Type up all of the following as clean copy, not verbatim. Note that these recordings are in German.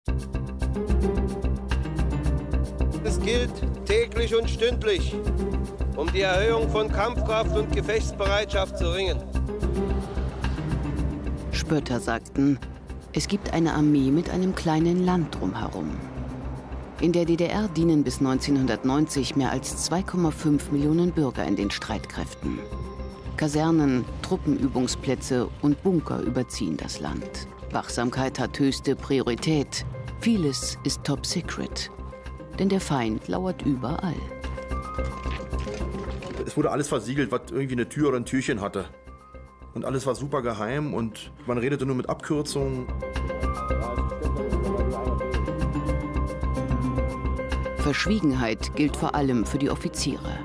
Es gilt täglich und stündlich, um die Erhöhung von Kampfkraft und Gefechtsbereitschaft zu ringen. Spötter sagten, es gibt eine Armee mit einem kleinen Land drumherum. In der DDR dienen bis 1990 mehr als 2,5 Millionen Bürger in den Streitkräften. Kasernen, Truppenübungsplätze und Bunker überziehen das Land. Wachsamkeit hat höchste Priorität. Vieles ist top secret. Denn der Feind lauert überall. Es wurde alles versiegelt, was irgendwie eine Tür oder ein Türchen hatte. Und alles war super geheim und man redete nur mit Abkürzungen. Verschwiegenheit gilt vor allem für die Offiziere.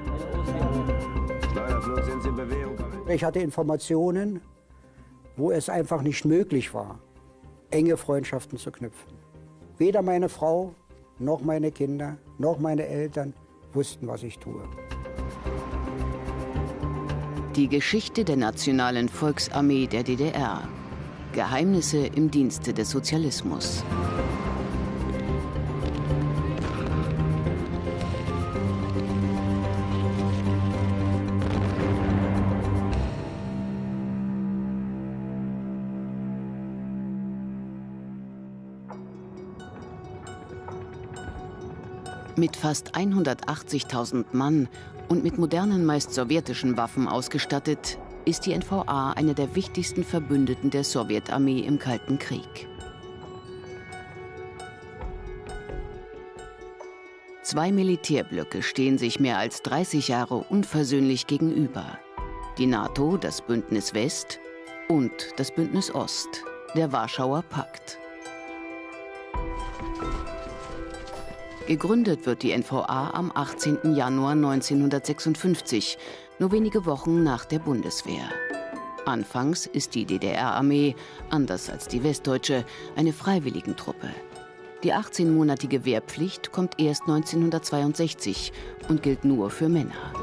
Ich hatte Informationen, wo es einfach nicht möglich war, enge Freundschaften zu knüpfen. Weder meine Frau, noch meine Kinder, noch meine Eltern wussten, was ich tue. Die Geschichte der Nationalen Volksarmee der DDR. Geheimnisse im Dienste des Sozialismus. Mit fast 180.000 Mann und mit modernen, meist sowjetischen Waffen ausgestattet, ist die NVA eine der wichtigsten Verbündeten der Sowjetarmee im Kalten Krieg. Zwei Militärblöcke stehen sich mehr als 30 Jahre unversöhnlich gegenüber. Die NATO, das Bündnis West und das Bündnis Ost, der Warschauer Pakt. Gegründet wird die NVA am 18. Januar 1956, nur wenige Wochen nach der Bundeswehr. Anfangs ist die DDR-Armee, anders als die westdeutsche, eine Freiwilligentruppe. Die 18-monatige Wehrpflicht kommt erst 1962 und gilt nur für Männer.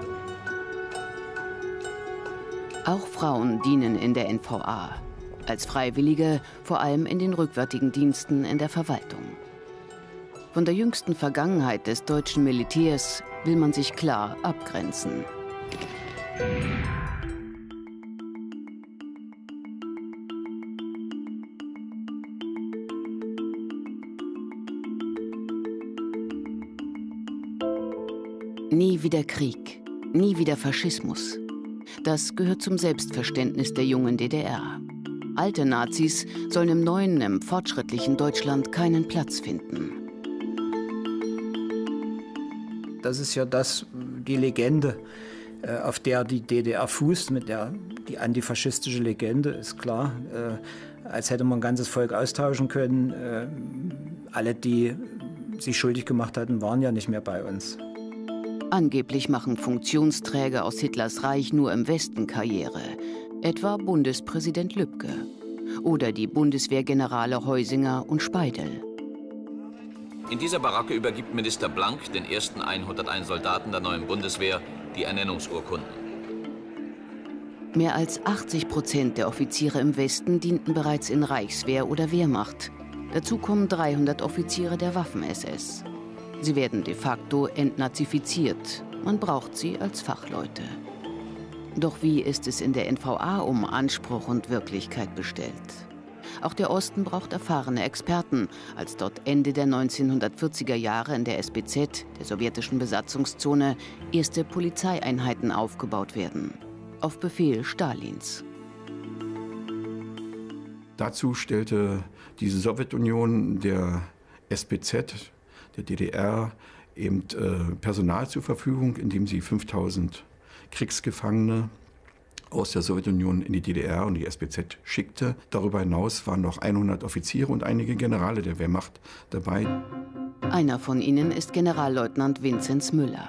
Auch Frauen dienen in der NVA, als Freiwillige vor allem in den rückwärtigen Diensten in der Verwaltung. Von der jüngsten Vergangenheit des deutschen Militärs will man sich klar abgrenzen. Nie wieder Krieg, nie wieder Faschismus. Das gehört zum Selbstverständnis der jungen DDR. Alte Nazis sollen im neuen, im fortschrittlichen Deutschland keinen Platz finden. Das ist ja die Legende, auf der die DDR fußt, die antifaschistische Legende, ist klar. Als hätte man ein ganzes Volk austauschen können. Alle, die sich schuldig gemacht hatten, waren ja nicht mehr bei uns. Angeblich machen Funktionsträger aus Hitlers Reich nur im Westen Karriere. Etwa Bundespräsident Lübke oder die Bundeswehrgenerale Heusinger und Speidel. In dieser Baracke übergibt Minister Blank den ersten 101 Soldaten der neuen Bundeswehr die Ernennungsurkunden. Mehr als 80% der Offiziere im Westen dienten bereits in Reichswehr oder Wehrmacht. Dazu kommen 300 Offiziere der Waffen-SS. Sie werden de facto entnazifiziert. Man braucht sie als Fachleute. Doch wie ist es in der NVA um Anspruch und Wirklichkeit bestellt? Auch der Osten braucht erfahrene Experten, als dort Ende der 1940er Jahre in der SBZ, der sowjetischen Besatzungszone, erste Polizeieinheiten aufgebaut werden. Auf Befehl Stalins. Dazu stellte die Sowjetunion der SBZ, der DDR, eben Personal zur Verfügung, indem sie 5000 Kriegsgefangene aus der Sowjetunion in die DDR und die SBZ schickte. Darüber hinaus waren noch 100 Offiziere und einige Generale der Wehrmacht dabei. Einer von ihnen ist Generalleutnant Vinzenz Müller.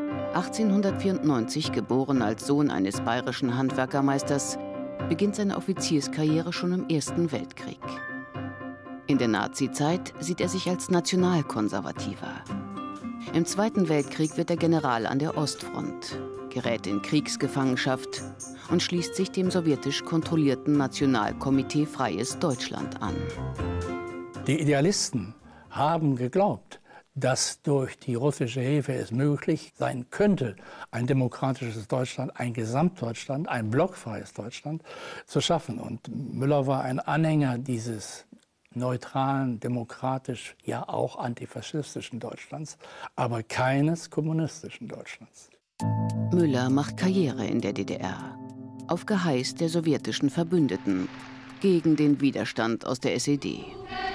1894 geboren als Sohn eines bayerischen Handwerkermeisters, beginnt seine Offizierskarriere schon im Ersten Weltkrieg. In der Nazizeit sieht er sich als Nationalkonservativer. Im Zweiten Weltkrieg wird er General an der Ostfront, gerät in Kriegsgefangenschaft und schließt sich dem sowjetisch kontrollierten Nationalkomitee Freies Deutschland an. Die Idealisten haben geglaubt, dass durch die russische Hilfe es möglich sein könnte, ein demokratisches Deutschland, ein Gesamtdeutschland, ein blockfreies Deutschland zu schaffen. Und Müller war ein Anhänger dieses neutralen, demokratisch, ja auch antifaschistischen Deutschlands, aber keines kommunistischen Deutschlands. Müller macht Karriere in der DDR. Auf Geheiß der sowjetischen Verbündeten, gegen den Widerstand aus der SED.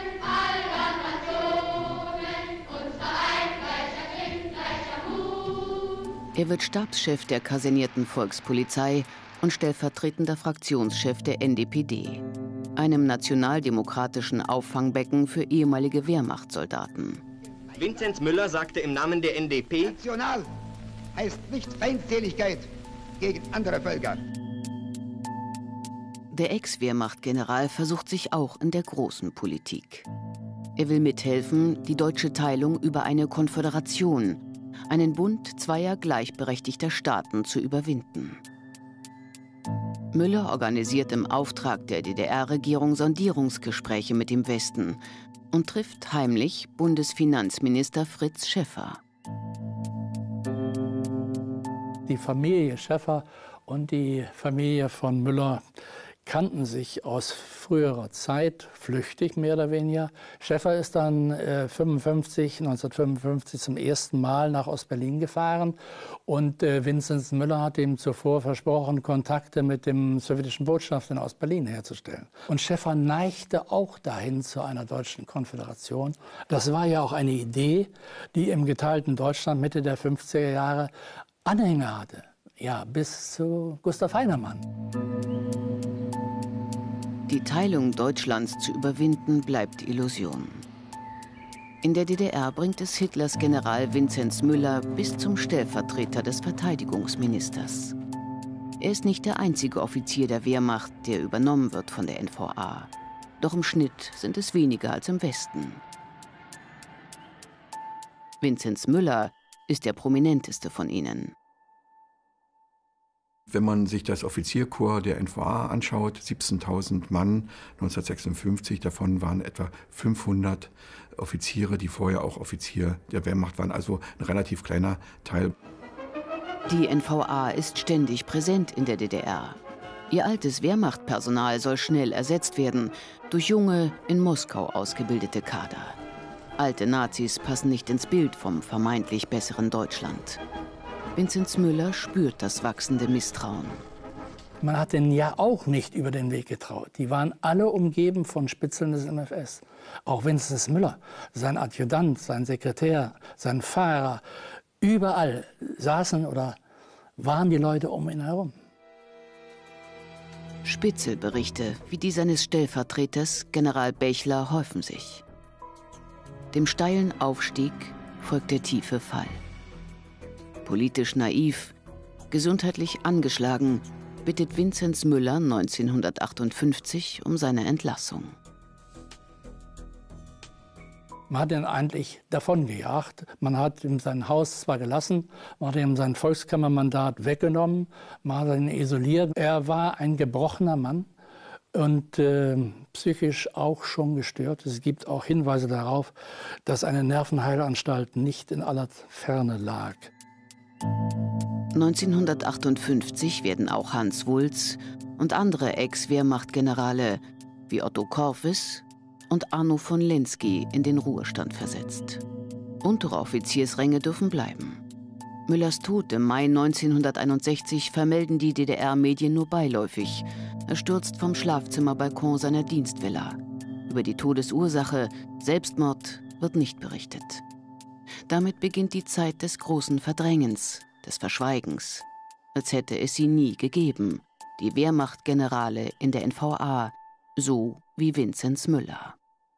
Er wird Stabschef der kasernierten Volkspolizei und stellvertretender Fraktionschef der NDPD, einem nationaldemokratischen Auffangbecken für ehemalige Wehrmachtssoldaten. Vinzenz Müller sagte im Namen der NDP: National heißt nicht Feindseligkeit gegen andere Völker. Der Ex-Wehrmachtgeneral versucht sich auch in der großen Politik. Er will mithelfen, die deutsche Teilung über eine Konföderation, einen Bund zweier gleichberechtigter Staaten zu überwinden. Müller organisiert im Auftrag der DDR-Regierung Sondierungsgespräche mit dem Westen und trifft heimlich Bundesfinanzminister Fritz Schäffer. Die Familie Schäffer und die Familie von Müller kannten sich aus früherer Zeit, flüchtig mehr oder weniger. Schäffer ist dann 1955 zum ersten Mal nach Ostberlin gefahren und Vinzenz Müller hat ihm zuvor versprochen, Kontakte mit dem sowjetischen Botschafter in Ostberlin herzustellen. Und Schäffer neigte auch dahin zu einer deutschen Konföderation. Das war ja auch eine Idee, die im geteilten Deutschland Mitte der 50er Jahre Anhänger hatte. Ja, bis zu Gustav Heinemann. Die Teilung Deutschlands zu überwinden, bleibt Illusion. In der DDR bringt es Hitlers General Vinzenz Müller bis zum Stellvertreter des Verteidigungsministers. Er ist nicht der einzige Offizier der Wehrmacht, der übernommen wird von der NVA. Doch im Schnitt sind es weniger als im Westen. Vinzenz Müller ist der prominenteste von ihnen. Wenn man sich das Offizierkorps der NVA anschaut, 17.000 Mann 1956, davon waren etwa 500 Offiziere, die vorher auch Offizier der Wehrmacht waren, also ein relativ kleiner Teil. Die NVA ist ständig präsent in der DDR. Ihr altes Wehrmachtpersonal soll schnell ersetzt werden durch junge, in Moskau ausgebildete Kader. Alte Nazis passen nicht ins Bild vom vermeintlich besseren Deutschland. Vinzenz Müller spürt das wachsende Misstrauen. Man hat denen ja auch nicht über den Weg getraut. Die waren alle umgeben von Spitzeln des MfS. Auch Vinzenz Müller, sein Adjutant, sein Sekretär, sein Fahrer, überall saßen oder waren die Leute um ihn herum. Spitzelberichte wie die seines Stellvertreters General Bechler häufen sich. Dem steilen Aufstieg folgt der tiefe Fall. Politisch naiv, gesundheitlich angeschlagen, bittet Vinzenz Müller 1958 um seine Entlassung. Man hat ihn eigentlich davongejagt. Man hat ihm sein Haus zwar gelassen, man hat ihm sein Volkskammermandat weggenommen, man hat ihn isoliert. Er war ein gebrochener Mann und psychisch auch schon gestört. Es gibt auch Hinweise darauf, dass eine Nervenheilanstalt nicht in aller Ferne lag. 1958 werden auch Hans Wulz und andere Ex-Wehrmachtgenerale wie Otto Korfes und Arno von Lenski in den Ruhestand versetzt. Untere Offiziersränge dürfen bleiben. Müllers Tod im Mai 1961 vermelden die DDR-Medien nur beiläufig. Er stürzt vom Schlafzimmerbalkon seiner Dienstvilla. Über die Todesursache, Selbstmord, wird nicht berichtet. Damit beginnt die Zeit des großen Verdrängens, des Verschweigens. Als hätte es sie nie gegeben. Die Wehrmachtgenerale in der NVA, so wie Vinzenz Müller.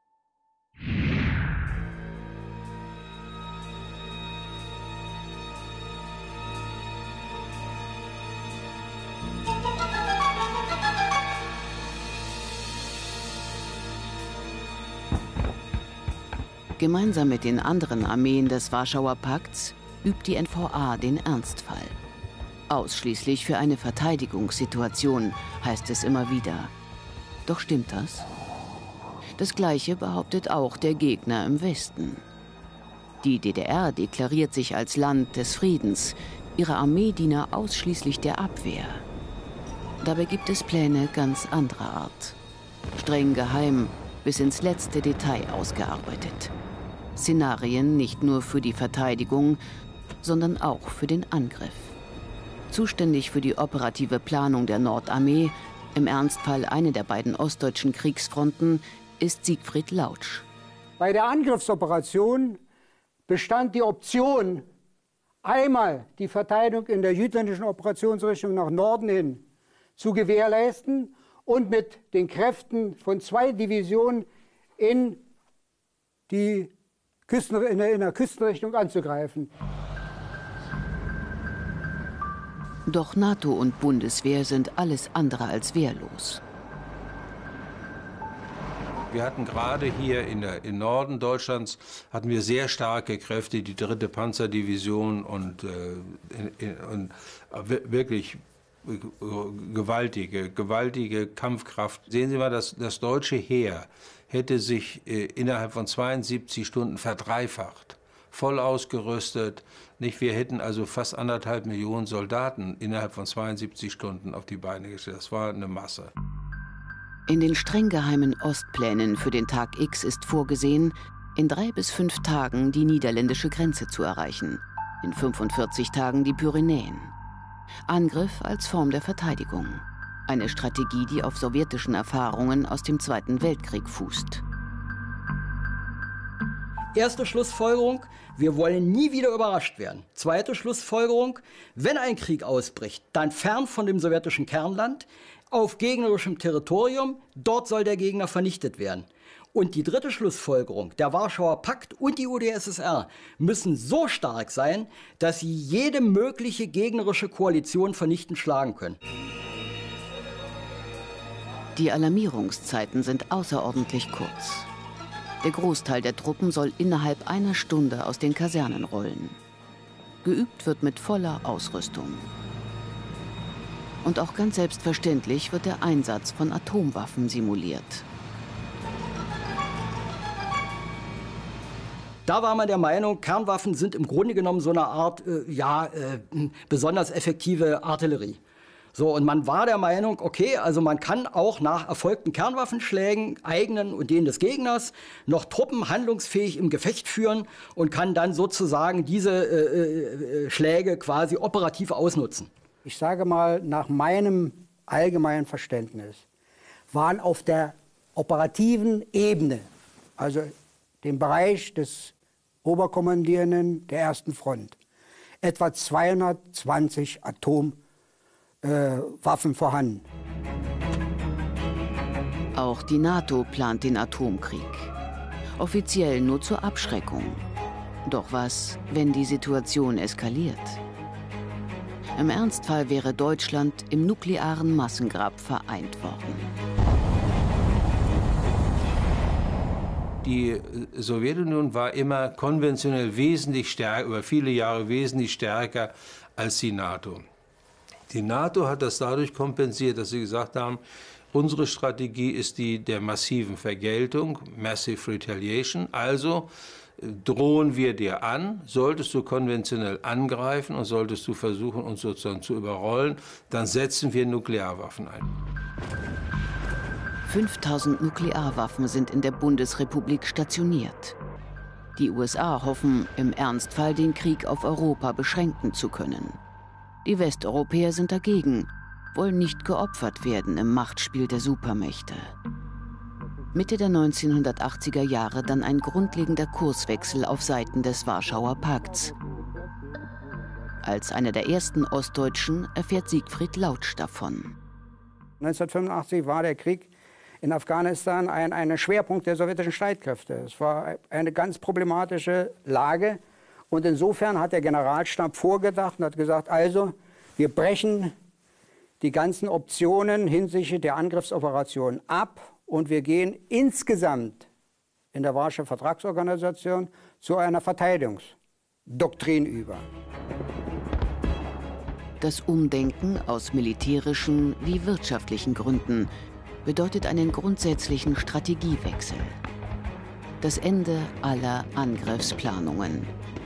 Gemeinsam mit den anderen Armeen des Warschauer Pakts übt die NVA den Ernstfall. Ausschließlich für eine Verteidigungssituation, heißt es immer wieder. Doch stimmt das? Das Gleiche behauptet auch der Gegner im Westen. Die DDR deklariert sich als Land des Friedens, ihre Armee diene ausschließlich der Abwehr. Dabei gibt es Pläne ganz anderer Art. Streng geheim, bis ins letzte Detail ausgearbeitet. Szenarien nicht nur für die Verteidigung, sondern auch für den Angriff. Zuständig für die operative Planung der Nordarmee, im Ernstfall eine der beiden ostdeutschen Kriegsfronten, ist Siegfried Lautsch. Bei der Angriffsoperation bestand die Option, einmal die Verteidigung in der jütländischen Operationsrichtung nach Norden hin zu gewährleisten und mit den Kräften von 2 Divisionen in der Küstenrichtung anzugreifen. Doch NATO und Bundeswehr sind alles andere als wehrlos. Wir hatten gerade hier im Norden Deutschlands hatten wir sehr starke Kräfte, die 3. Panzerdivision und wirklich gewaltige Kampfkraft. Sehen Sie mal, das deutsche Heer hätte sich innerhalb von 72 Stunden verdreifacht, voll ausgerüstet. Nicht? Wir hätten also fast 1,5 Millionen Soldaten innerhalb von 72 Stunden auf die Beine gestellt. Das war eine Masse. In den streng geheimen Ostplänen für den Tag X ist vorgesehen, in 3 bis 5 Tagen die niederländische Grenze zu erreichen, in 45 Tagen die Pyrenäen. Angriff als Form der Verteidigung. Eine Strategie, die auf sowjetischen Erfahrungen aus dem Zweiten Weltkrieg fußt. Erste Schlussfolgerung, wir wollen nie wieder überrascht werden. Zweite Schlussfolgerung, wenn ein Krieg ausbricht, dann fern von dem sowjetischen Kernland, auf gegnerischem Territorium, dort soll der Gegner vernichtet werden. Und die dritte Schlussfolgerung, der Warschauer Pakt und die UdSSR müssen so stark sein, dass sie jede mögliche gegnerische Koalition vernichtend schlagen können. Die Alarmierungszeiten sind außerordentlich kurz. Der Großteil der Truppen soll innerhalb einer Stunde aus den Kasernen rollen. Geübt wird mit voller Ausrüstung. Und auch ganz selbstverständlich wird der Einsatz von Atomwaffen simuliert. Da war man der Meinung, Kernwaffen sind im Grunde genommen so eine Art, besonders effektive Artillerie. So, und man war der Meinung, okay, also man kann auch nach erfolgten Kernwaffenschlägen, eigenen und denen des Gegners, noch Truppen handlungsfähig im Gefecht führen und kann dann sozusagen diese Schläge quasi operativ ausnutzen. Ich sage mal, nach meinem allgemeinen Verständnis waren auf der operativen Ebene, also dem Bereich des Oberkommandierenden der ersten Front, etwa 220 Atomwaffen vorhanden. Auch die NATO plant den Atomkrieg. Offiziell nur zur Abschreckung. Doch was, wenn die Situation eskaliert? Im Ernstfall wäre Deutschland im nuklearen Massengrab vereint worden. Die Sowjetunion war immer konventionell wesentlich stärker, über viele Jahre wesentlich stärker als die NATO. Die NATO hat das dadurch kompensiert, dass sie gesagt haben, unsere Strategie ist die der massiven Vergeltung, Massive Retaliation, also drohen wir dir an, solltest du konventionell angreifen und solltest du versuchen, uns sozusagen zu überrollen, dann setzen wir Nuklearwaffen ein. 5000 Nuklearwaffen sind in der Bundesrepublik stationiert. Die USA hoffen, im Ernstfall den Krieg auf Europa beschränken zu können. Die Westeuropäer sind dagegen, wollen nicht geopfert werden im Machtspiel der Supermächte. Mitte der 1980er Jahre dann ein grundlegender Kurswechsel auf Seiten des Warschauer Pakts. Als einer der ersten Ostdeutschen erfährt Siegfried Lautsch davon. 1985 war der Krieg in Afghanistan ein Schwerpunkt der sowjetischen Streitkräfte. Es war eine ganz problematische Lage. Und insofern hat der Generalstab vorgedacht und hat gesagt, also wir brechen die ganzen Optionen hinsichtlich der Angriffsoperation ab und wir gehen insgesamt in der Warschauer Vertragsorganisation zu einer Verteidigungsdoktrin über. Das Umdenken aus militärischen wie wirtschaftlichen Gründen. bedeutet einen grundsätzlichen Strategiewechsel. Das Ende aller Angriffsplanungen.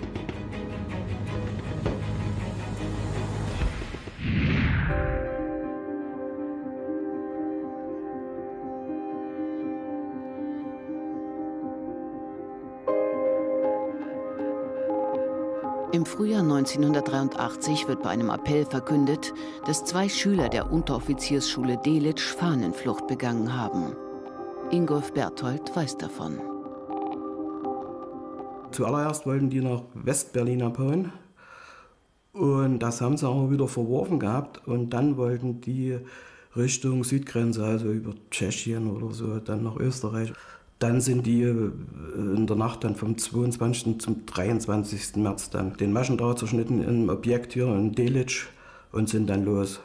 Im Frühjahr 1983 wird bei einem Appell verkündet, dass 2 Schüler der Unteroffiziersschule Delitzsch Fahnenflucht begangen haben. Ingolf Berthold weiß davon. Zuallererst wollten die nach West-Berlin abhauen. Und das haben sie aber wieder verworfen gehabt. Und dann wollten die Richtung Südgrenze, also über Tschechien oder so, dann nach Österreich. Dann sind die in der Nacht dann vom 22. zum 23. März dann den Maschendraht zerschnitten im Objekt hier in Delitzsch und sind dann los.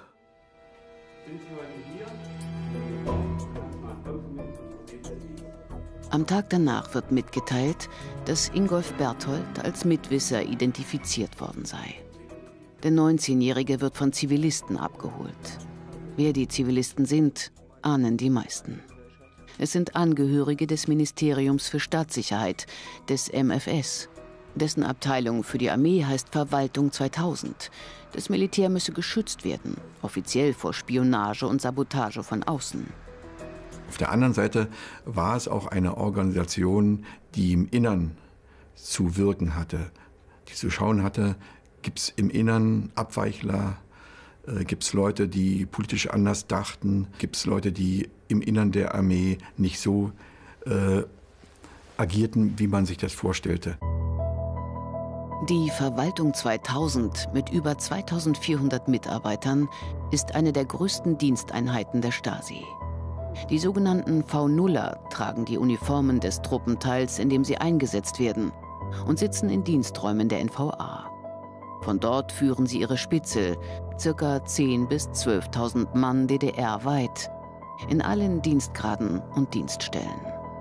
Am Tag danach wird mitgeteilt, dass Ingolf Berthold als Mitwisser identifiziert worden sei. Der 19-Jährige wird von Zivilisten abgeholt. Wer die Zivilisten sind, ahnen die meisten. Es sind Angehörige des Ministeriums für Staatssicherheit, des MfS. Dessen Abteilung für die Armee heißt Verwaltung 2000. Das Militär müsse geschützt werden, offiziell vor Spionage und Sabotage von außen. Auf der anderen Seite war es auch eine Organisation, die im Innern zu wirken hatte, die zu schauen hatte, gibt es im Innern Abweichler, gibt es Leute, die politisch anders dachten, gibt es Leute, die im Innern der Armee nicht so agierten, wie man sich das vorstellte. Die Verwaltung 2000 mit über 2400 Mitarbeitern ist eine der größten Diensteinheiten der Stasi. Die sogenannten V-Nuller tragen die Uniformen des Truppenteils, in dem sie eingesetzt werden, und sitzen in Diensträumen der NVA. Von dort führen sie ihre Spitze, ca. 10.000 bis 12.000 Mann DDR-weit, in allen Dienstgraden und Dienststellen.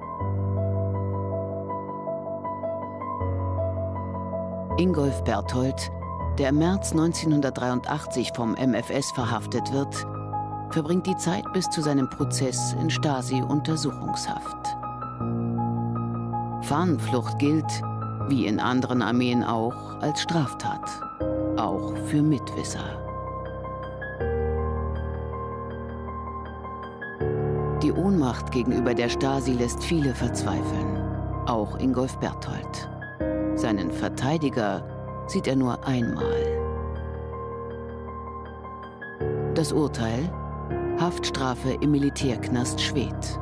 Ingolf Berthold, der im März 1983 vom MfS verhaftet wird, verbringt die Zeit bis zu seinem Prozess in Stasi-Untersuchungshaft. Fahnenflucht gilt, wie in anderen Armeen auch, als Straftat, auch für Mitwisser. Die Ohnmacht gegenüber der Stasi lässt viele verzweifeln, auch Ingolf Berthold. Seinen Verteidiger sieht er nur einmal. Das Urteil: Haftstrafe im Militärknast Schwedt.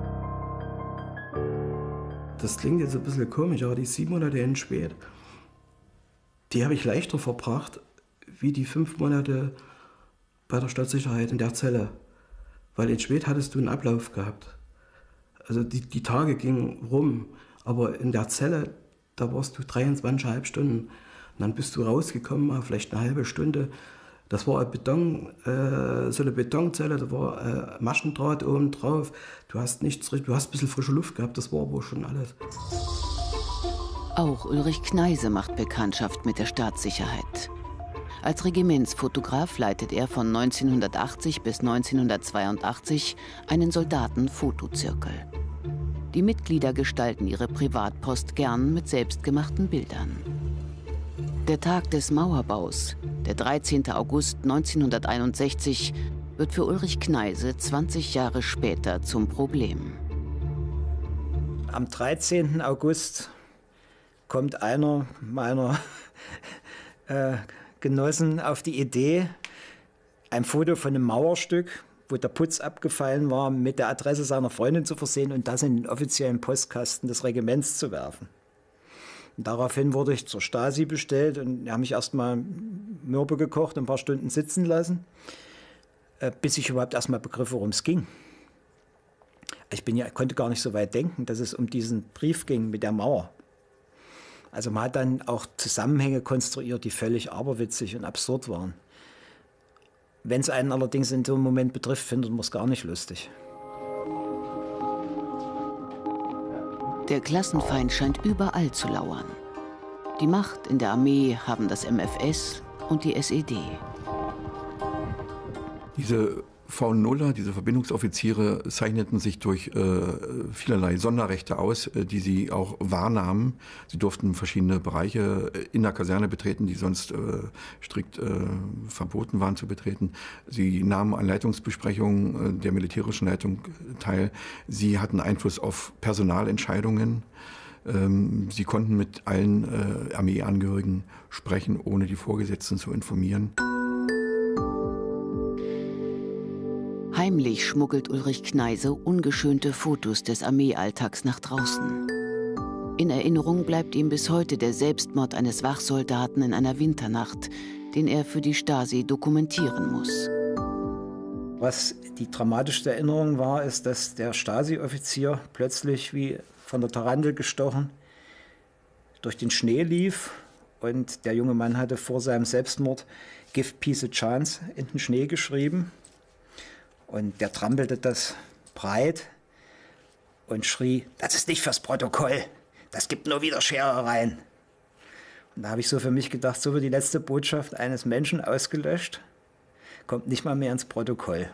Das klingt jetzt ein bisschen komisch, aber die 7 Monate in Schwedt, die habe ich leichter verbracht, wie die 5 Monate bei der Staatssicherheit in der Zelle. Weil in Schwedt hattest du einen Ablauf gehabt. Also die Tage gingen rum, aber in der Zelle, da warst du 23,5 Stunden. Und dann bist du rausgekommen, vielleicht eine halbe Stunde. Das war so eine Betonzelle, da war Maschendraht oben drauf. Du hast nichts, du hast ein bisschen frische Luft gehabt, das war aber schon alles. Auch Ulrich Kneise macht Bekanntschaft mit der Staatssicherheit. Als Regimentsfotograf leitet er von 1980 bis 1982 einen Soldatenfotozirkel. Die Mitglieder gestalten ihre Privatpost gern mit selbstgemachten Bildern. Der Tag des Mauerbaus, der 13. August 1961, wird für Ulrich Kneise 20 Jahre später zum Problem. Am 13. August kommt einer meiner Genossen auf die Idee, ein Foto von einem Mauerstück, wo der Putz abgefallen war, mit der Adresse seiner Freundin zu versehen und das in den offiziellen Postkasten des Regiments zu werfen. Und daraufhin wurde ich zur Stasi bestellt und die haben mich erst mal Mürbe gekocht und ein paar Stunden sitzen lassen, bis ich überhaupt erst mal begriff, worum es ging. Ich konnte gar nicht so weit denken, dass es um diesen Brief ging mit der Mauer. Also man hat dann auch Zusammenhänge konstruiert, die völlig aberwitzig und absurd waren. Wenn es einen allerdings in so einem Moment betrifft, findet man es gar nicht lustig. Der Klassenfeind scheint überall zu lauern. Die Macht in der Armee haben das MfS und die SED. Diese V-Nuller, diese Verbindungsoffiziere, zeichneten sich durch vielerlei Sonderrechte aus, die sie auch wahrnahmen. Sie durften verschiedene Bereiche in der Kaserne betreten, die sonst strikt verboten waren zu betreten. Sie nahmen an Leitungsbesprechungen der militärischen Leitung teil. Sie hatten Einfluss auf Personalentscheidungen. Sie konnten mit allen Armeeangehörigen sprechen, ohne die Vorgesetzten zu informieren. Heimlich schmuggelt Ulrich Kneise ungeschönte Fotos des Armeealltags nach draußen. In Erinnerung bleibt ihm bis heute der Selbstmord eines Wachsoldaten in einer Winternacht, den er für die Stasi dokumentieren muss. Was die dramatischste Erinnerung war, ist, dass der Stasi-Offizier plötzlich wie von der Tarantel gestochen durch den Schnee lief, und der junge Mann hatte vor seinem Selbstmord "Give Peace a Chance" in den Schnee geschrieben. Und der trampelte das breit und schrie: "Das ist nicht fürs Protokoll, das gibt nur wieder Scherereien." Und da habe ich so für mich gedacht, so wird die letzte Botschaft eines Menschen ausgelöscht, kommt nicht mal mehr ins Protokoll.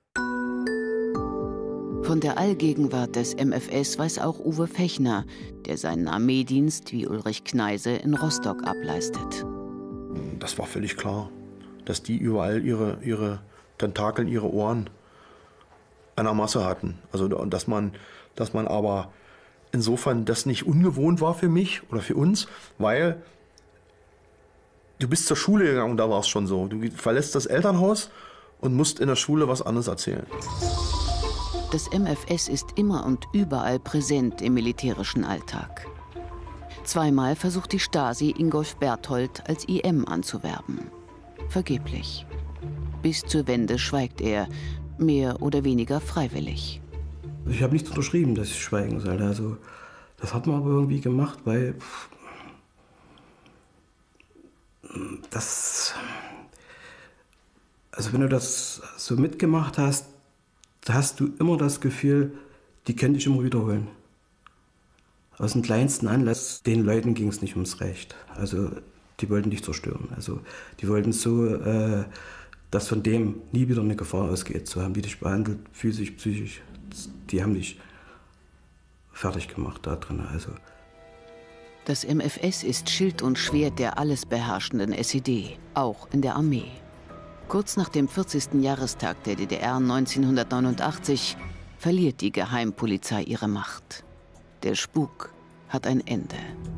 Von der Allgegenwart des MfS weiß auch Uwe Fechner, der seinen Armeedienst wie Ulrich Kneise in Rostock ableistet. Das war völlig klar, dass die überall ihre Tentakeln, ihre Ohren an der Masse hatten. Also dass man aber insofern das nicht ungewohnt war für mich oder für uns, weil du bist zur Schule gegangen und da war es schon so. Du verlässt das Elternhaus und musst in der Schule was anderes erzählen. Das MfS ist immer und überall präsent im militärischen Alltag. Zweimal versucht die Stasi, Ingolf Berthold als IM anzuwerben. Vergeblich. Bis zur Wende schweigt er, mehr oder weniger freiwillig. Ich habe nichts unterschrieben, dass ich schweigen soll. Also, das hat man aber irgendwie gemacht, weil also wenn du das so mitgemacht hast, hast du immer das Gefühl, die können dich immer wiederholen. Aus dem kleinsten Anlass, den Leuten ging es nicht ums Recht. Also die wollten dich zerstören. Also die wollten so, dass von dem nie wieder eine Gefahr ausgeht. So haben die dich behandelt, physisch, psychisch. Die haben dich fertig gemacht da drin. Also. Das MfS ist Schild und Schwert der alles beherrschenden SED, auch in der Armee. Kurz nach dem 40. Jahrestag der DDR 1989 verliert die Geheimpolizei ihre Macht. Der Spuk hat ein Ende.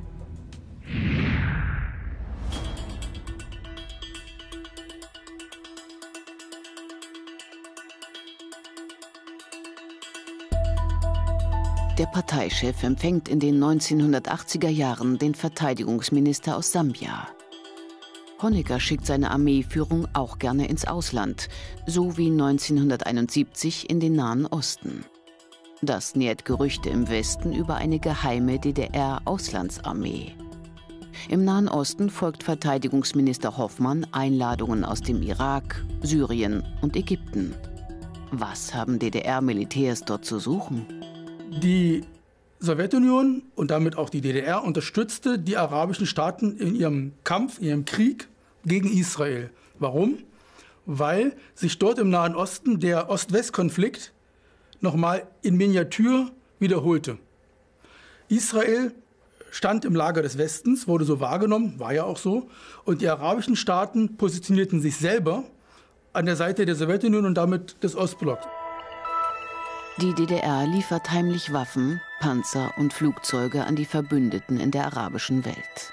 Der Parteichef empfängt in den 1980er Jahren den Verteidigungsminister aus Sambia. Honecker schickt seine Armeeführung auch gerne ins Ausland, so wie 1971 in den Nahen Osten. Das nährt Gerüchte im Westen über eine geheime DDR-Auslandsarmee. Im Nahen Osten folgt Verteidigungsminister Hoffmann Einladungen aus dem Irak, Syrien und Ägypten. Was haben DDR-Militärs dort zu suchen? Die Sowjetunion und damit auch die DDR unterstützte die arabischen Staaten in ihrem Kampf, in ihrem Krieg gegen Israel. Warum? Weil sich dort im Nahen Osten der Ost-West-Konflikt nochmal in Miniatur wiederholte. Israel stand im Lager des Westens, wurde so wahrgenommen, war ja auch so, und die arabischen Staaten positionierten sich selber an der Seite der Sowjetunion und damit des Ostblocks. Die DDR liefert heimlich Waffen, Panzer und Flugzeuge an die Verbündeten in der arabischen Welt.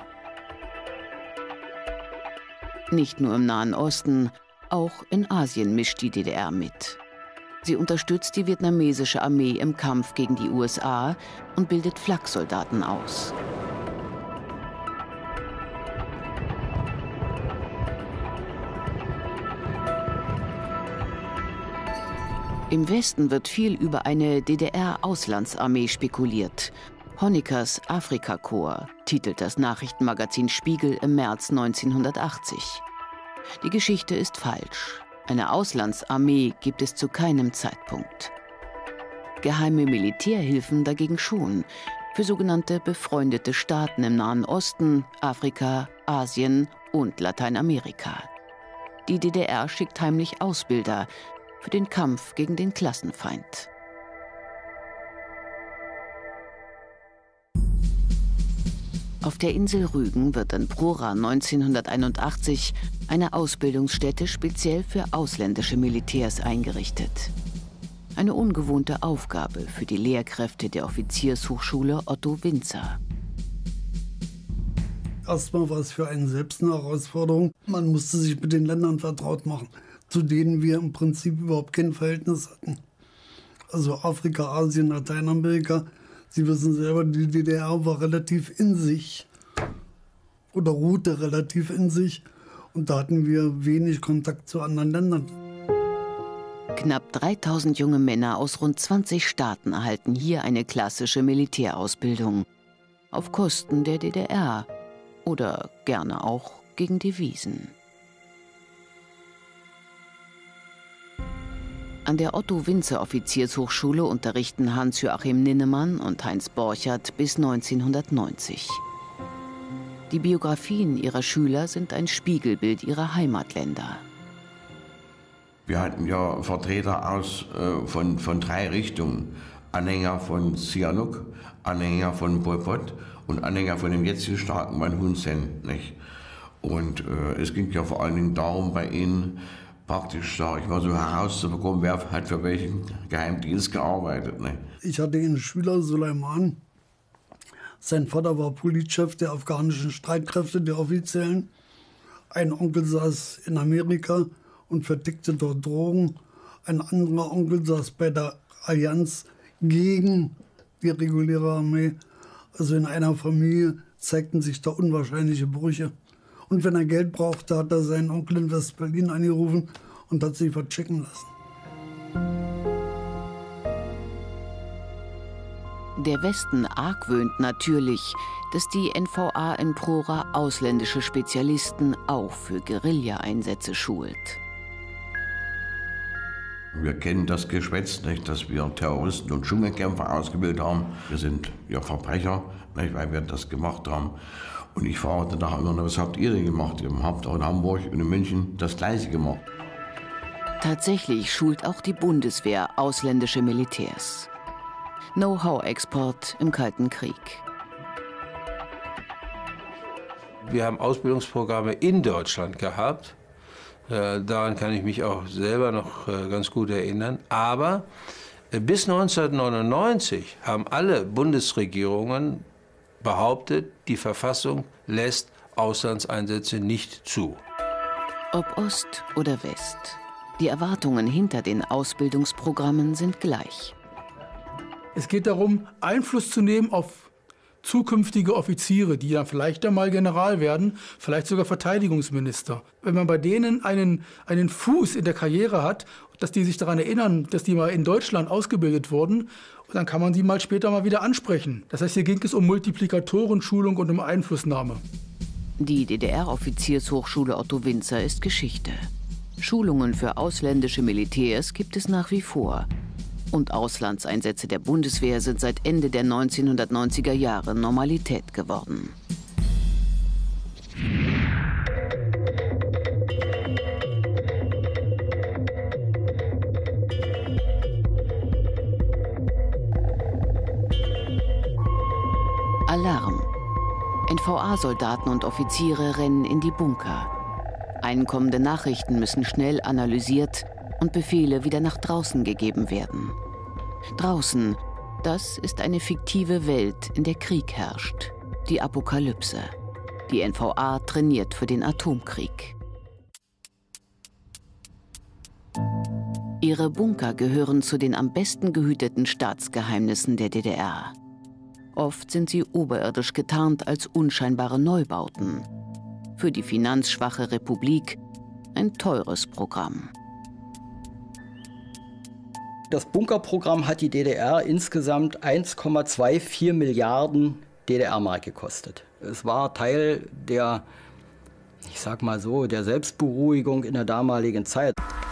Nicht nur im Nahen Osten, auch in Asien mischt die DDR mit. Sie unterstützt die vietnamesische Armee im Kampf gegen die USA und bildet Flaksoldaten aus. Im Westen wird viel über eine DDR-Auslandsarmee spekuliert. Honeckers Afrikakorps titelt das Nachrichtenmagazin Spiegel im März 1980. Die Geschichte ist falsch. Eine Auslandsarmee gibt es zu keinem Zeitpunkt. Geheime Militärhilfen dagegen schon, für sogenannte befreundete Staaten im Nahen Osten, Afrika, Asien und Lateinamerika. Die DDR schickt heimlich Ausbilder, für den Kampf gegen den Klassenfeind. Auf der Insel Rügen wird in Prora 1981 eine Ausbildungsstätte speziell für ausländische Militärs eingerichtet. Eine ungewohnte Aufgabe für die Lehrkräfte der Offiziershochschule Otto Winzer. Erstmal war es für einen selbst eine Herausforderung. Man musste sich mit den Ländern vertraut machen, zu denen wir im Prinzip überhaupt kein Verhältnis hatten. Also Afrika, Asien, Lateinamerika. Sie wissen selber, die DDR war relativ in sich oder ruhte relativ in sich. Und da hatten wir wenig Kontakt zu anderen Ländern. Knapp 3000 junge Männer aus rund 20 Staaten erhalten hier eine klassische Militärausbildung. Auf Kosten der DDR oder gerne auch gegen Devisen. An der Otto-Winzer-Offiziershochschule unterrichten Hans-Joachim Ninnemann und Heinz Borchert bis 1990. Die Biografien ihrer Schüler sind ein Spiegelbild ihrer Heimatländer. Wir hatten ja Vertreter von 3 Richtungen. Anhänger von Sihanouk, Anhänger von Pol Pot und Anhänger von dem jetzigen starken Mann Hun Sen. Nicht? Und es ging ja vor allen Dingen darum, bei ihnen praktisch, sag ich mal, so herauszubekommen, wer hat für welchen Geheimdienst gearbeitet. Ne? Ich hatte einen Schüler, Suleiman. Sein Vater war Politchef der afghanischen Streitkräfte, der Offiziellen. Ein Onkel saß in Amerika und vertickte dort Drogen. Ein anderer Onkel saß bei der Allianz gegen die reguläre Armee. Also in einer Familie zeigten sich da unwahrscheinliche Brüche. Und wenn er Geld brauchte, hat er seinen Onkel in West-Berlin angerufen und hat sich verchecken lassen. Der Westen argwöhnt natürlich, dass die NVA in Prora ausländische Spezialisten auch für Guerilla-Einsätze schult. Wir kennen das Geschwätz, nicht, dass wir Terroristen und Dschungelkämpfer ausgebildet haben. Wir sind ja Verbrecher, nicht, weil wir das gemacht haben. Und ich frage danach immer, was habt ihr denn gemacht? Ihr habt auch in Hamburg und in München das Gleiche gemacht. Tatsächlich schult auch die Bundeswehr ausländische Militärs. Know-how-Export im Kalten Krieg. Wir haben Ausbildungsprogramme in Deutschland gehabt. Daran kann ich mich auch selber noch ganz gut erinnern. Aber bis 1999 haben alle Bundesregierungen behauptet, die Verfassung lässt Auslandseinsätze nicht zu. Ob Ost oder West, die Erwartungen hinter den Ausbildungsprogrammen sind gleich. Es geht darum, Einfluss zu nehmen auf zukünftige Offiziere, die dann vielleicht einmal General werden, vielleicht sogar Verteidigungsminister. Wenn man bei denen einen Fuß in der Karriere hat, dass die sich daran erinnern, dass die mal in Deutschland ausgebildet wurden, dann kann man die mal später mal wieder ansprechen. Das heißt, hier ging es um Multiplikatorenschulung und um Einflussnahme. Die DDR-Offiziershochschule Otto Winzer ist Geschichte. Schulungen für ausländische Militärs gibt es nach wie vor. Und Auslandseinsätze der Bundeswehr sind seit Ende der 1990er Jahre Normalität geworden. Alarm. NVA-Soldaten und Offiziere rennen in die Bunker. Einkommende Nachrichten müssen schnell analysiert und Befehle wieder nach draußen gegeben werden. Draußen, das ist eine fiktive Welt, in der Krieg herrscht. Die Apokalypse. Die NVA trainiert für den Atomkrieg. Ihre Bunker gehören zu den am besten gehüteten Staatsgeheimnissen der DDR. Oft sind sie oberirdisch getarnt als unscheinbare Neubauten. Für die finanzschwache Republik ein teures Programm. Das Bunkerprogramm hat die DDR insgesamt 1,24 Milliarden DDR-Mark gekostet. Es war Teil der, ich sag mal so, der Selbstberuhigung in der damaligen Zeit.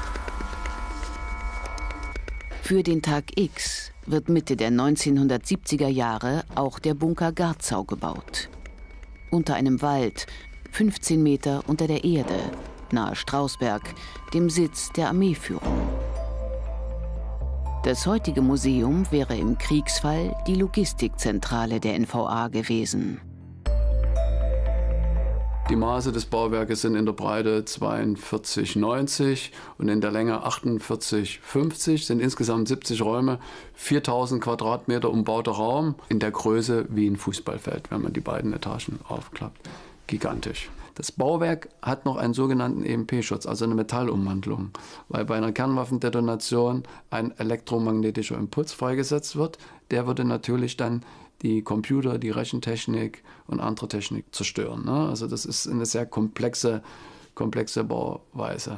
Für den Tag X wird Mitte der 1970er Jahre auch der Bunker Garzau gebaut. Unter einem Wald, 15 Meter unter der Erde, nahe Strausberg, dem Sitz der Armeeführung. Das heutige Museum wäre im Kriegsfall die Logistikzentrale der NVA gewesen. Die Maße des Bauwerkes sind in der Breite 42,90 und in der Länge 48,50, sind insgesamt 70 Räume, 4000 Quadratmeter umbauter Raum, in der Größe wie ein Fußballfeld, wenn man die beiden Etagen aufklappt. Gigantisch. Das Bauwerk hat noch einen sogenannten EMP-Schutz, also eine Metallummantelung, weil bei einer Kernwaffendetonation ein elektromagnetischer Impuls freigesetzt wird. Der würde natürlich dann die Computer, die Rechentechnik und andere Technik zerstören. Ne? Also das ist eine sehr komplexe Bauweise.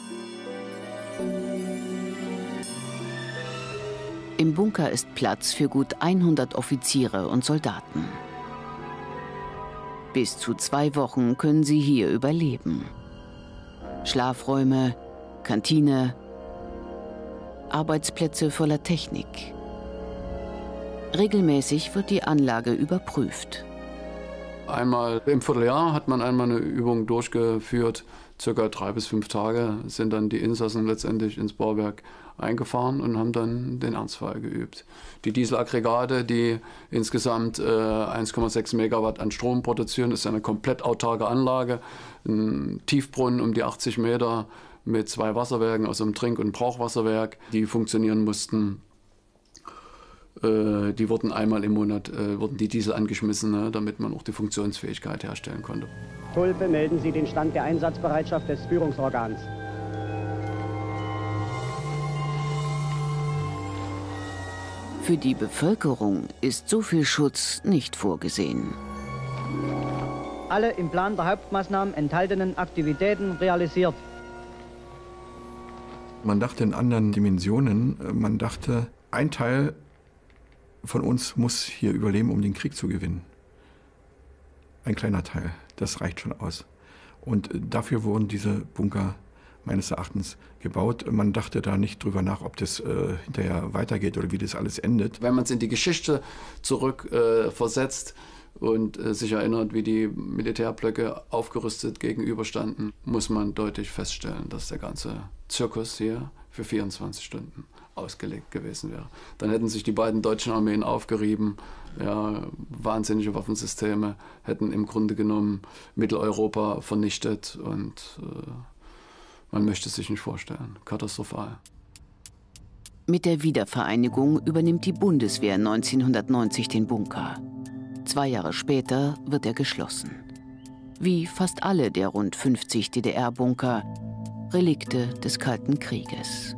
Im Bunker ist Platz für gut 100 Offiziere und Soldaten. Bis zu 2 Wochen können sie hier überleben. Schlafräume, Kantine, Arbeitsplätze voller Technik. Regelmäßig wird die Anlage überprüft. Einmal im Vierteljahr hat man einmal eine Übung durchgeführt. Circa 3 bis 5 Tage sind dann die Insassen letztendlich ins Bauwerk eingefahren und haben dann den Ernstfall geübt. Die Dieselaggregate, die insgesamt 1,6 Megawatt an Strom produzieren, ist eine komplett autarke Anlage. Ein Tiefbrunnen um die 80 Meter mit 2 Wasserwerken, also einem Trink- und Brauchwasserwerk, die funktionieren mussten. Die wurden einmal im Monat wurden die Diesel angeschmissen, ne, damit man auch die Funktionsfähigkeit herstellen konnte. Tulpe, melden Sie den Stand der Einsatzbereitschaft des Führungsorgans. Für die Bevölkerung ist so viel Schutz nicht vorgesehen. Alle im Plan der Hauptmaßnahmen enthaltenen Aktivitäten realisiert. Man dachte in anderen Dimensionen. Man dachte, ein Teil von uns muss hier überleben, um den Krieg zu gewinnen. Ein kleiner Teil, das reicht schon aus. Und dafür wurden diese Bunker meines Erachtens gebaut. Man dachte da nicht drüber nach, ob das hinterher weitergeht oder wie das alles endet. Wenn man es in die Geschichte zurück versetzt und sich erinnert, wie die Militärblöcke aufgerüstet gegenüberstanden, muss man deutlich feststellen, dass der ganze Zirkus hier für 24 Stunden ausgelegt gewesen wäre. Dann hätten sich die beiden deutschen Armeen aufgerieben, ja, wahnsinnige Waffensysteme, hätten im Grunde genommen Mitteleuropa vernichtet und man möchte es sich nicht vorstellen. Katastrophal. Mit der Wiedervereinigung übernimmt die Bundeswehr 1990 den Bunker. 2 Jahre später wird er geschlossen. Wie fast alle der rund 50 DDR-Bunker, Relikte des Kalten Krieges.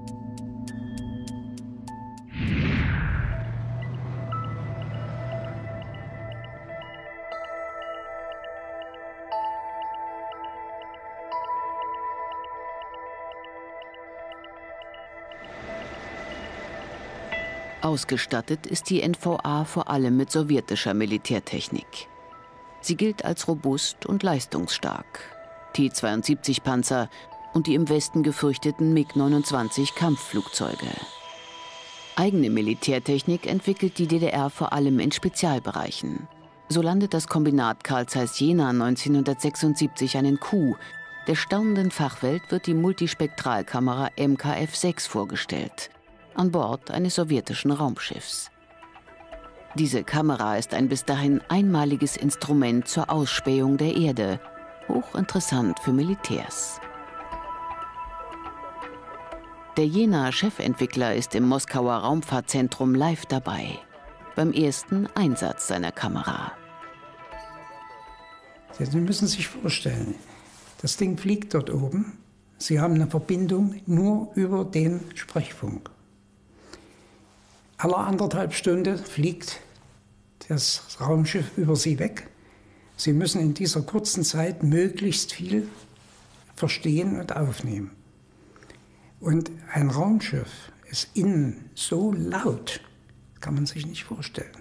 Ausgestattet ist die NVA vor allem mit sowjetischer Militärtechnik. Sie gilt als robust und leistungsstark. T-72-Panzer und die im Westen gefürchteten MiG-29 Kampfflugzeuge. Eigene Militärtechnik entwickelt die DDR vor allem in Spezialbereichen. So landet das Kombinat Carl Zeiss Jena 1976 einen Coup. Der staunenden Fachwelt wird die Multispektralkamera MKF-6 vorgestellt, an Bord eines sowjetischen Raumschiffs. Diese Kamera ist ein bis dahin einmaliges Instrument zur Ausspähung der Erde, hochinteressant für Militärs. Der Jenaer Chefentwickler ist im Moskauer Raumfahrtzentrum live dabei, beim ersten Einsatz seiner Kamera. Sie müssen sich vorstellen, das Ding fliegt dort oben. Sie haben eine Verbindung nur über den Sprechfunk. Alle 1,5 Stunden fliegt das Raumschiff über Sie weg. Sie müssen in dieser kurzen Zeit möglichst viel verstehen und aufnehmen. Und ein Raumschiff ist innen so laut, kann man sich nicht vorstellen.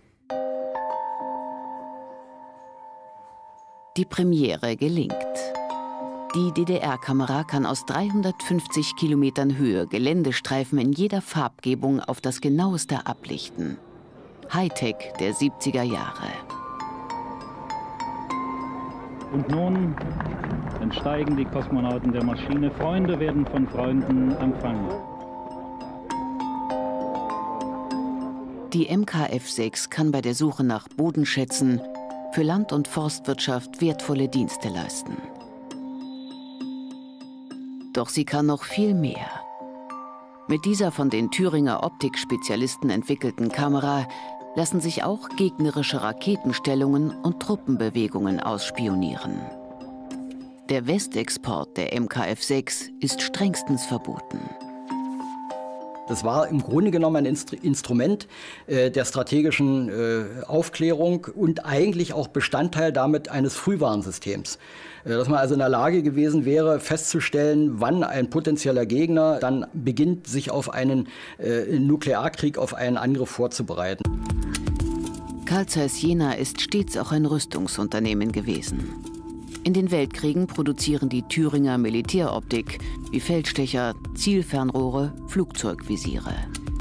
Die Premiere gelingt. Die DDR-Kamera kann aus 350 Kilometern Höhe Geländestreifen in jeder Farbgebung auf das Genaueste ablichten. Hightech der 70er Jahre. Und nun entsteigen die Kosmonauten der Maschine. Freunde werden von Freunden empfangen. Die MKF-6 kann bei der Suche nach Bodenschätzen für Land- und Forstwirtschaft wertvolle Dienste leisten. Doch sie kann noch viel mehr. Mit dieser von den Thüringer Optikspezialisten entwickelten Kamera lassen sich auch gegnerische Raketenstellungen und Truppenbewegungen ausspionieren. Der Westexport der MKF-6 ist strengstens verboten. Das war im Grunde genommen ein Instrument der strategischen Aufklärung und eigentlich auch Bestandteil damit eines Frühwarnsystems. Dass man also in der Lage gewesen wäre, festzustellen, wann ein potenzieller Gegner dann beginnt, sich auf einen Nuklearkrieg, auf einen Angriff vorzubereiten. Carl Zeiss Jena ist stets auch ein Rüstungsunternehmen gewesen. In den Weltkriegen produzieren die Thüringer Militäroptik wie Feldstecher, Zielfernrohre, Flugzeugvisiere.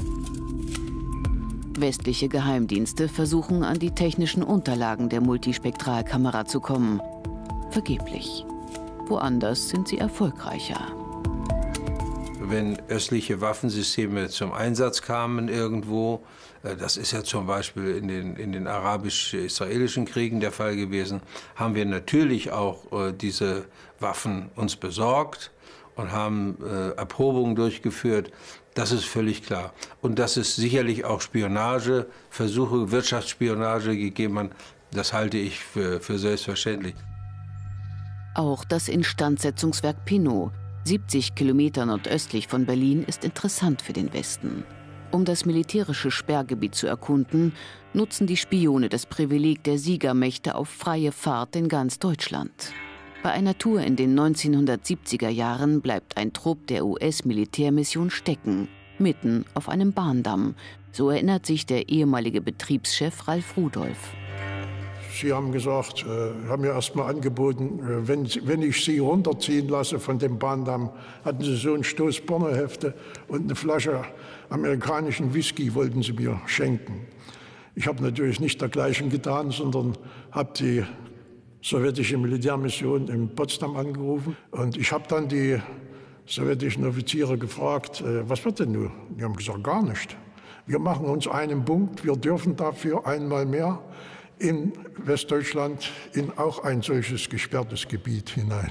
Westliche Geheimdienste versuchen, an die technischen Unterlagen der Multispektralkamera zu kommen. Vergeblich. Woanders sind sie erfolgreicher. Wenn östliche Waffensysteme zum Einsatz kamen irgendwo, das ist ja zum Beispiel in den arabisch-israelischen Kriegen der Fall gewesen, haben wir natürlich auch diese Waffen uns besorgt und haben Erprobungen durchgeführt. Das ist völlig klar. Und dass es sicherlich auch Spionageversuche, Wirtschaftsspionage gegeben hat, das halte ich für selbstverständlich. Auch das Instandsetzungswerk Pinnow, 70 Kilometer nordöstlich von Berlin, ist interessant für den Westen. Um das militärische Sperrgebiet zu erkunden, nutzen die Spione das Privileg der Siegermächte auf freie Fahrt in ganz Deutschland. Bei einer Tour in den 1970er Jahren bleibt ein Trupp der US-Militärmission stecken, mitten auf einem Bahndamm. So erinnert sich der ehemalige Betriebschef Ralf Rudolph. Sie haben gesagt, haben mir erst mal angeboten, wenn ich Sie runterziehen lasse von dem Bahndamm, hatten Sie so einen Stoß Pornohefte und eine Flasche amerikanischen Whisky wollten Sie mir schenken. Ich habe natürlich nicht dergleichen getan, sondern habe die sowjetische Militärmission in Potsdam angerufen. Und ich habe dann die sowjetischen Offiziere gefragt, was wird denn nun? Die haben gesagt, gar nicht. Wir machen uns einen Punkt, wir dürfen dafür einmal mehr in Westdeutschland in auch ein solches gesperrtes Gebiet hinein.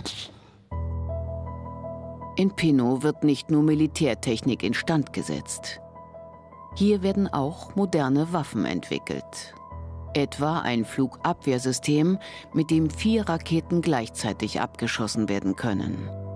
In Pinnow wird nicht nur Militärtechnik instand gesetzt. Hier werden auch moderne Waffen entwickelt. Etwa ein Flugabwehrsystem, mit dem 4 Raketen gleichzeitig abgeschossen werden können.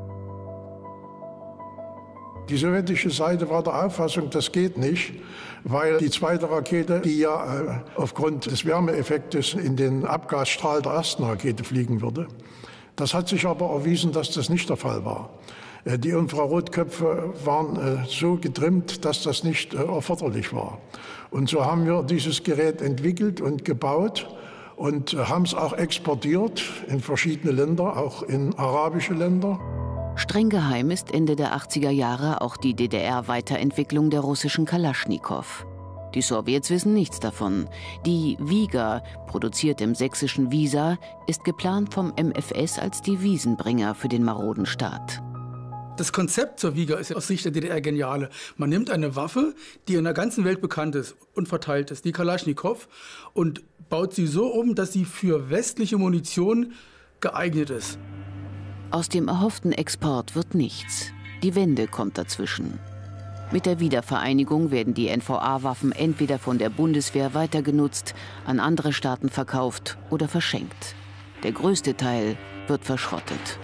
Die sowjetische Seite war der Auffassung, das geht nicht, weil die zweite Rakete, die ja aufgrund des Wärmeeffektes in den Abgasstrahl der ersten Rakete fliegen würde. Das hat sich aber erwiesen, dass das nicht der Fall war. Die Infrarotköpfe waren so getrimmt, dass das nicht erforderlich war. Und so haben wir dieses Gerät entwickelt und gebaut und haben es auch exportiert in verschiedene Länder, auch in arabische Länder. Streng geheim ist Ende der 80er Jahre auch die DDR-Weiterentwicklung der russischen Kalaschnikow. Die Sowjets wissen nichts davon. Die Viga, produziert im sächsischen Wiesa, ist geplant vom MFS als Devisenbringer für den maroden Staat. Das Konzept zur Viga ist aus Sicht der DDR geniale. Man nimmt eine Waffe, die in der ganzen Welt bekannt ist und verteilt ist, die Kalaschnikow, und baut sie so um, dass sie für westliche Munition geeignet ist. Aus dem erhofften Export wird nichts. Die Wende kommt dazwischen. Mit der Wiedervereinigung werden die NVA-Waffen entweder von der Bundeswehr weitergenutzt, an andere Staaten verkauft oder verschenkt. Der größte Teil wird verschrottet.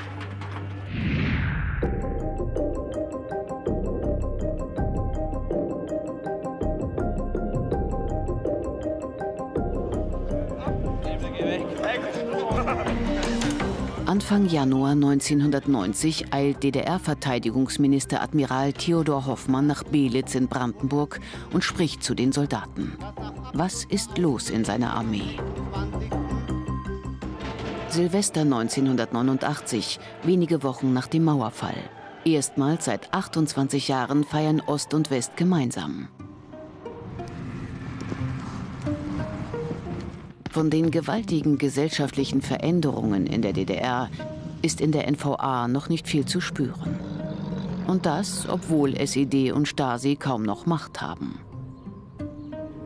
Anfang Januar 1990 eilt DDR-Verteidigungsminister Admiral Theodor Hoffmann nach Belitz in Brandenburg und spricht zu den Soldaten. Was ist los in seiner Armee? Silvester 1989, wenige Wochen nach dem Mauerfall. Erstmals seit 28 Jahren feiern Ost und West gemeinsam. Von den gewaltigen gesellschaftlichen Veränderungen in der DDR ist in der NVA noch nicht viel zu spüren. Und das, obwohl SED und Stasi kaum noch Macht haben.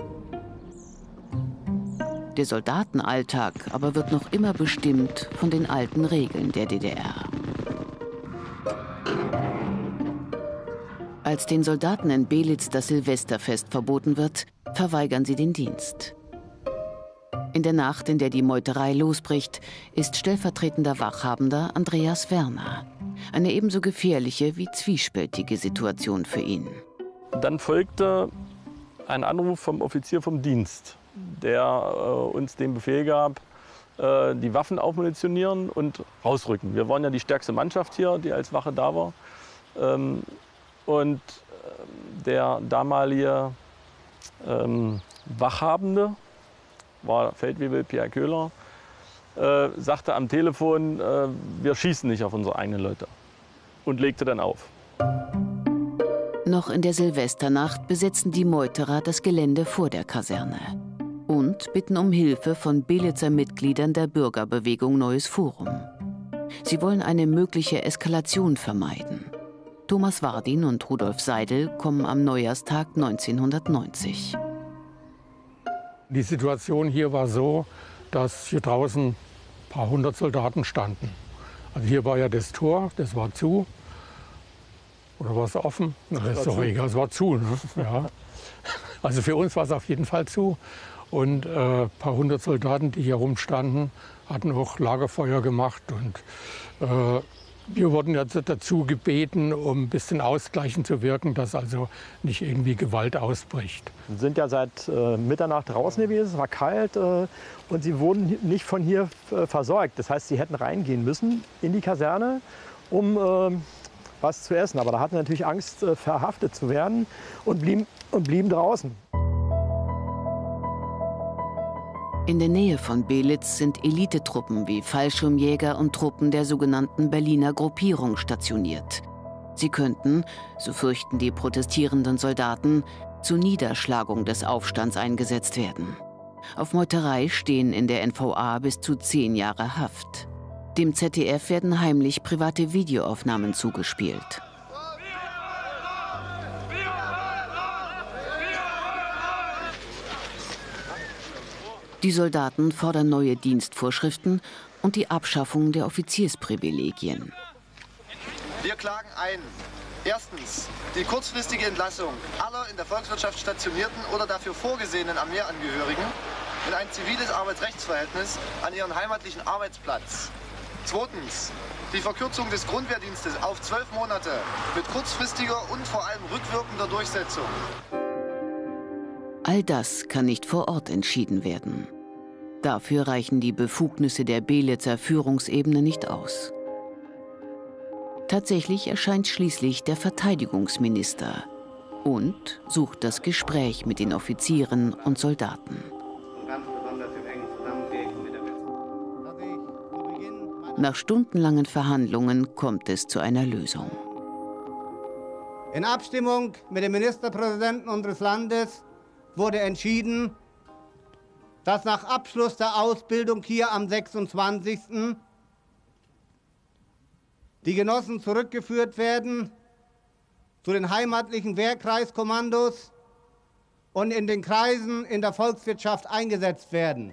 Der Soldatenalltag aber wird noch immer bestimmt von den alten Regeln der DDR. Als den Soldaten in Belitz das Silvesterfest verboten wird, verweigern sie den Dienst. In der Nacht, in der die Meuterei losbricht, ist stellvertretender Wachhabender Andreas Werner. Eine ebenso gefährliche wie zwiespältige Situation für ihn. Dann folgte ein Anruf vom Offizier vom Dienst, der uns den Befehl gab, die Waffen aufmunitionieren und rausrücken. Wir waren ja die stärkste Mannschaft hier, die als Wache da war. Und der damalige Wachhabende, war Feldwebel Pierre Köhler, sagte am Telefon, wir schießen nicht auf unsere eigenen Leute, und legte dann auf. Noch in der Silvesternacht besetzen die Meuterer das Gelände vor der Kaserne und bitten um Hilfe von Belitzer Mitgliedern der Bürgerbewegung Neues Forum. Sie wollen eine mögliche Eskalation vermeiden. Thomas Wardin und Rudolf Seidel kommen am Neujahrstag 1990. Die Situation hier war so, dass hier draußen ein paar hundert Soldaten standen. Also hier war ja das Tor, das war zu. Oder war es offen? Das ist doch egal, es war zu. Ne? Ja. Also für uns war es auf jeden Fall zu. Und ein paar hundert Soldaten, die hier rumstanden, hatten auch Lagerfeuer gemacht. Und wir wurden ja dazu gebeten, um ein bisschen ausgleichend zu wirken, dass also nicht irgendwie Gewalt ausbricht. Wir sind ja seit Mitternacht draußen gewesen, es war kalt und sie wurden nicht von hier versorgt. Das heißt, sie hätten reingehen müssen in die Kaserne, um was zu essen. Aber da hatten sie natürlich Angst, verhaftet zu werden und blieben draußen. In der Nähe von Belitz sind Elitetruppen wie Fallschirmjäger und Truppen der sogenannten Berliner Gruppierung stationiert. Sie könnten, so fürchten die protestierenden Soldaten, zur Niederschlagung des Aufstands eingesetzt werden. Auf Meuterei stehen in der NVA bis zu 10 Jahre Haft. Dem ZDF werden heimlich private Videoaufnahmen zugespielt. Die Soldaten fordern neue Dienstvorschriften und die Abschaffung der Offiziersprivilegien. Wir klagen ein, erstens, die kurzfristige Entlassung aller in der Volkswirtschaft stationierten oder dafür vorgesehenen Armeeangehörigen in ein ziviles Arbeitsrechtsverhältnis an ihren heimatlichen Arbeitsplatz. Zweitens, die Verkürzung des Grundwehrdienstes auf 12 Monate mit kurzfristiger und vor allem rückwirkender Durchsetzung. All das kann nicht vor Ort entschieden werden. Dafür reichen die Befugnisse der Belitzer Führungsebene nicht aus. Tatsächlich erscheint schließlich der Verteidigungsminister und sucht das Gespräch mit den Offizieren und Soldaten. Nach stundenlangen Verhandlungen kommt es zu einer Lösung. In Abstimmung mit dem Ministerpräsidenten unseres Landes wurde entschieden, dass nach Abschluss der Ausbildung hier am 26. die Genossen zurückgeführt werden zu den heimatlichen Wehrkreiskommandos und in den Kreisen in der Volkswirtschaft eingesetzt werden.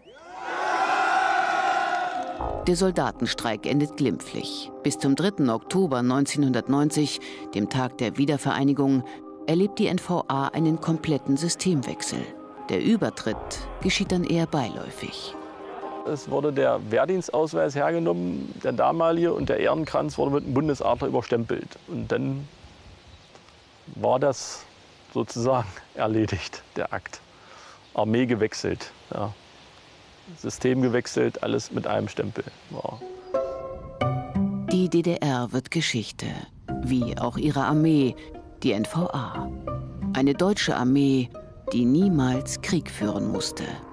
Der Soldatenstreik endet glimpflich. Bis zum 3. Oktober 1990, dem Tag der Wiedervereinigung, erlebt die NVA einen kompletten Systemwechsel. Der Übertritt geschieht dann eher beiläufig. Es wurde der Wehrdienstausweis hergenommen, der damalige, und der Ehrenkranz wurde mit einem Bundesadler überstempelt. Und dann war das sozusagen erledigt, der Akt. Armee gewechselt, ja. System gewechselt, alles mit einem Stempel. Ja. Die DDR wird Geschichte, wie auch ihre Armee, die NVA. Eine deutsche Armee, die niemals Krieg führen musste.